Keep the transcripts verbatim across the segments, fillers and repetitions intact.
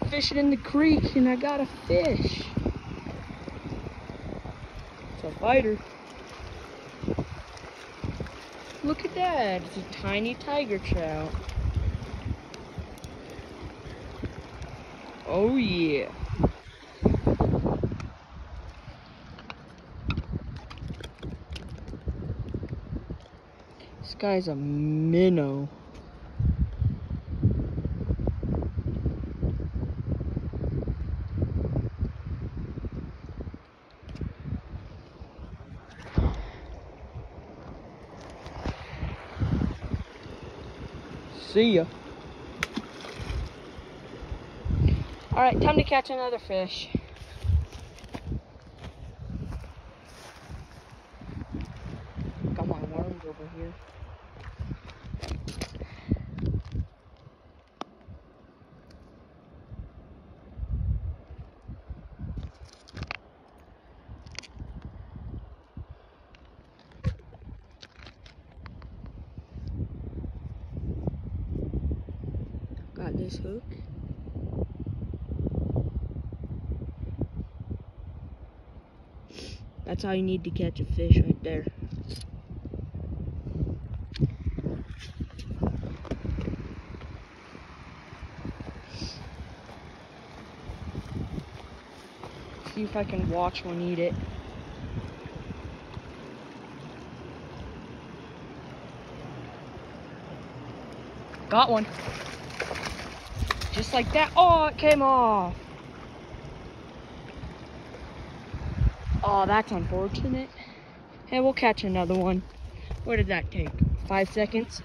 fishing in the creek and I got a fish. It's a fighter. Look at that, it's a tiny tiger trout. Oh yeah. This guy's a minnow. See ya. Alright, time to catch another fish. Got my worms over here. Got this hook. That's all you need to catch a fish right there. See if I can watch one eat it. Got one. Just like that. Oh, it came off. Oh, that's unfortunate. Hey, we'll catch another one. What did that take? Five seconds?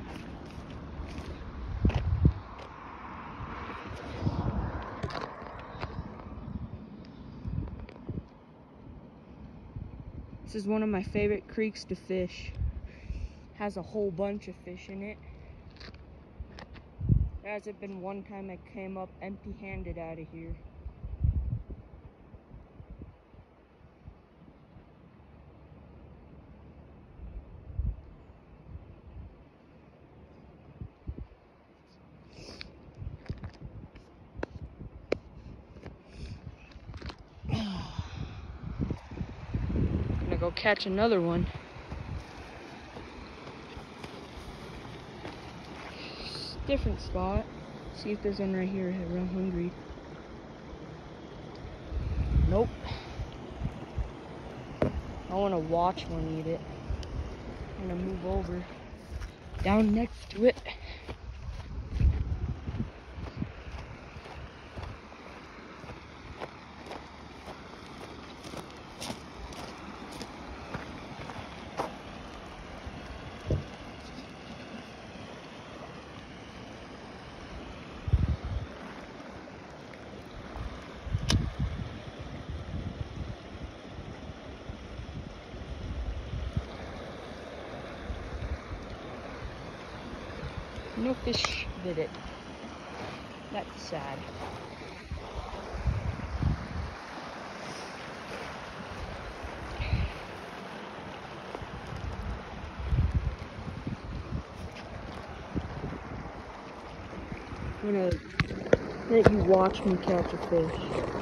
This is one of my favorite creeks to fish. Has a whole bunch of fish in it. There hasn't been one time I came up empty-handed out of here. Gonna go catch another one. Different spot. See if there's one right here. I'm real hungry. Nope. I want to watch one eat it. I'm gonna move over down next to it. No fish did it. That's sad. I'm gonna let you watch me catch a fish.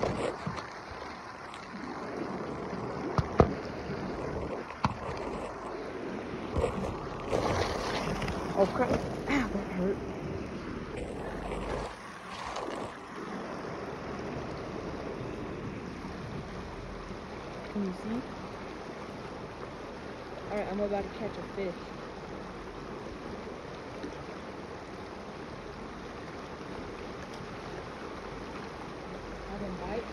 Oh crap. Ow, that hurt. Can you see? Alright, I'm about to catch a fish. Have him bite.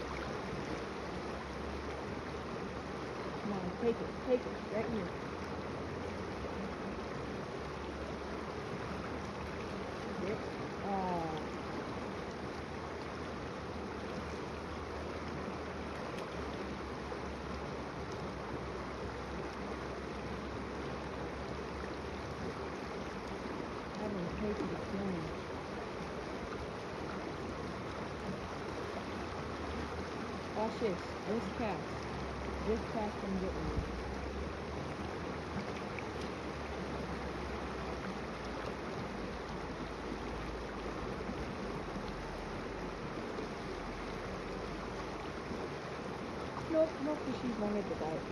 Come on, take it, take it, right here. Oh. I haven't taken it down. Watch this. This cast. This cast I'm getting. look, no fishies wanted to bite.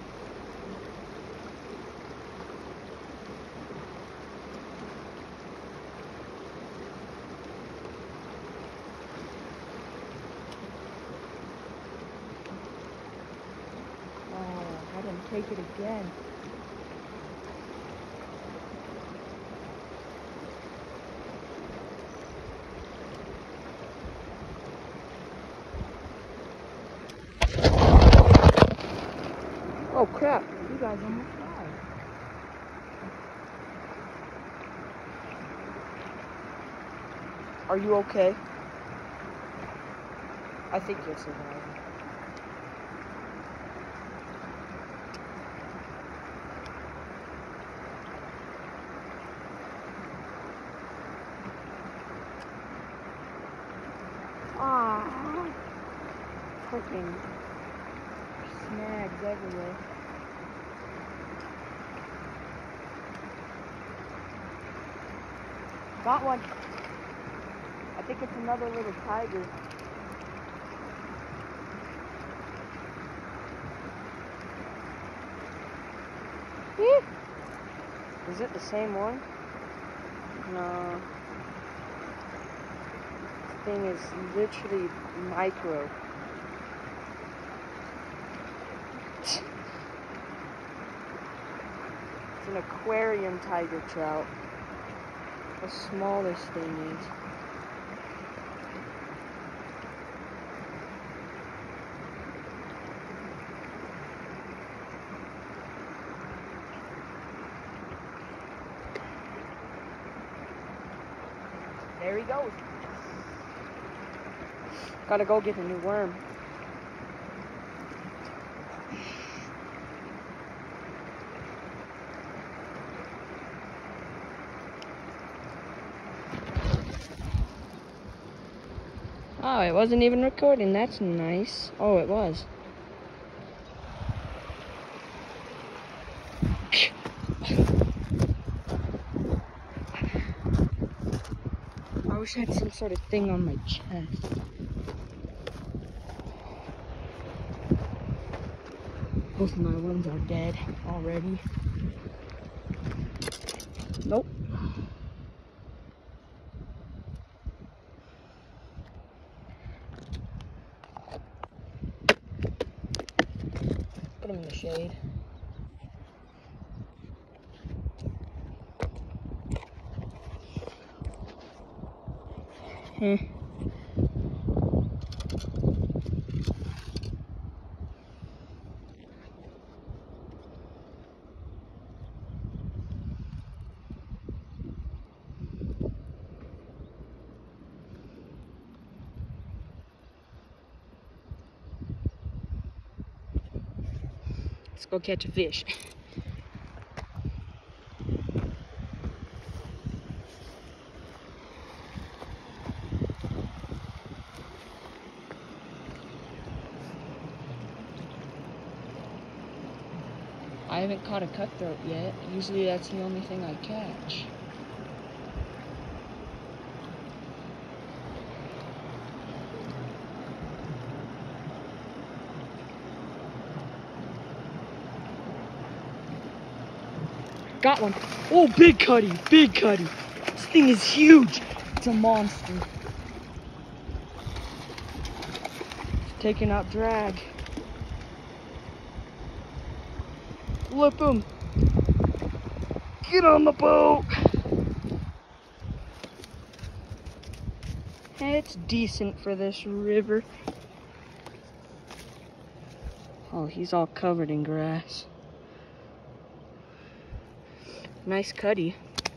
Oh, I didn't take it again. Oh crap, you guys almost died. Are you okay? I think you'll survive. Ah, freaking snags everywhere. Got one. I think it's another little tiger. Is it the same one? No. This thing is literally micro. It's an aquarium tiger trout. The smallest thing is. There he goes. Gotta go get a new worm. Oh, it wasn't even recording. That's nice. Oh, it was. I wish I had some sort of thing on my chest. Both of my ones are dead already. Nope. Put them in the shade. Hmm. Let's go catch a fish. I haven't caught a cutthroat yet. Usually that's the only thing I catch. Got one. Oh, big cutty, big cutty. This thing is huge. It's a monster. It's taking out drag. Flip him. Get on the boat. It's decent for this river. Oh, he's all covered in grass. Nice cutty.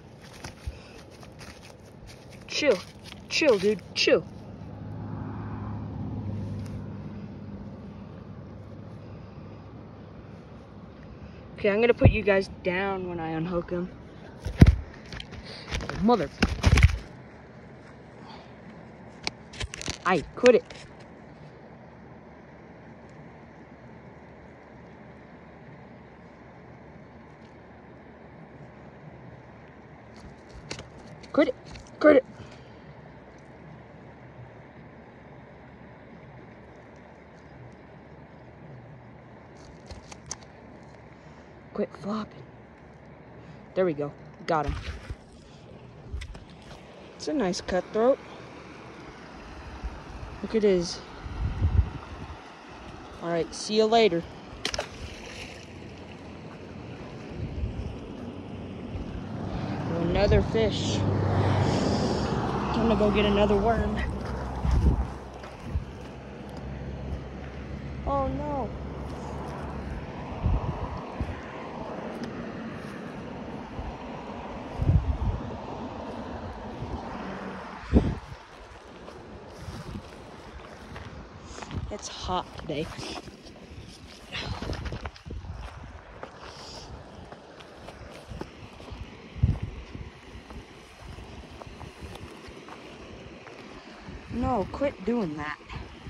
Chill. Chill, dude. Chill. Okay, I'm gonna put you guys down when I unhook him. Mother. Aye, quit it. Quit it. Quit it. quit flopping. There we go. Got him. It's a nice cutthroat. Look at his. Alright, see you later. Another fish. Time to go get another worm. Oh no. It's hot today. No, quit doing that.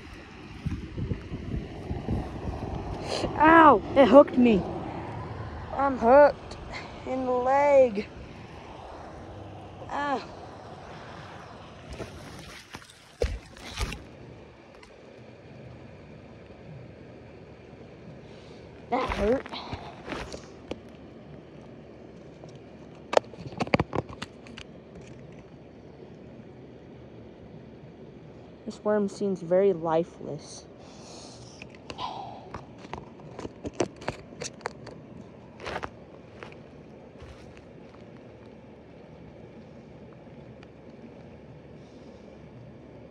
Ow! It hooked me. I'm hooked in the leg. Ah. That hurt. This worm seems very lifeless.